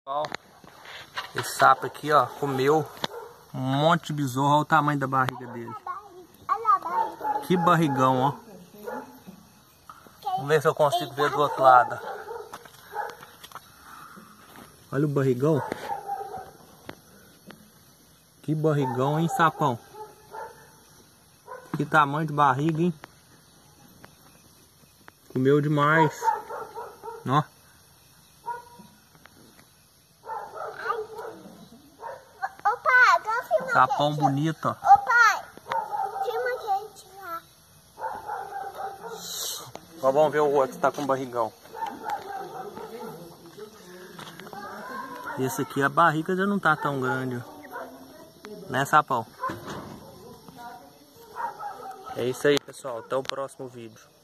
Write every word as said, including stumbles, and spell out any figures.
Ó, esse sapo aqui, ó, comeu um monte de besouro. Olha o tamanho da barriga dele. Que barrigão, ó. Vamos ver se eu consigo ver do outro lado. Olha o barrigão. Que barrigão, hein, sapão? Que tamanho de barriga, hein? Comeu demais. Ó. Ô pai, dá um filme. Sapão bonito, ó. Ô pai, filma a gente lá. Ó, vamos ver o outro que tá com barrigão. Esse aqui, a barriga já não tá tão grande, ó. Né, sapão? É isso aí, pessoal. Até o próximo vídeo.